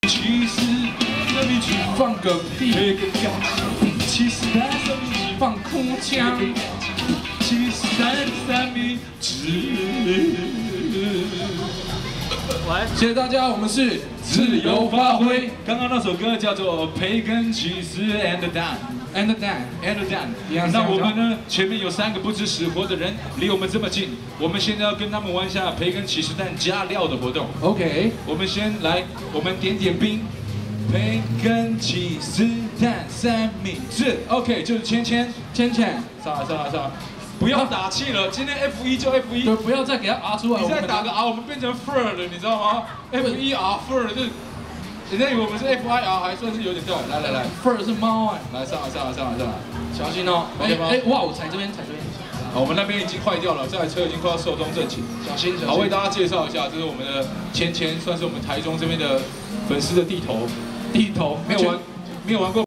其实生命只放个屁，其实生命只放空枪，其实生命只。谢谢大家，我们是自由发挥。刚刚那首歌叫做《培根起司 and Dan》。And Dan。那我们呢？前面有3个不知死活的人离我们这么近，我们现在要跟他们玩一下培根起司蛋加料的活动。OK， 我们先来，我们点冰。培根起司蛋3明治。OK， 就是芊，上来。不要打气了，今天 F1 就 F1， 对，不要再给他 R 出来。你再打个 R， 我们变成 fur 了，你知道吗 ？F1R fur 就是，人家以为我们是 FIR， 还算是有点掉。来 ，fur 是猫哎，来上来，小心哦。哇，我踩这边。好，我们那边已经坏掉了，这台车已经快要寿终正寝。小心。好，为大家介绍一下，这是我们的芊，算是我们台中这边的粉丝的地头，没有玩过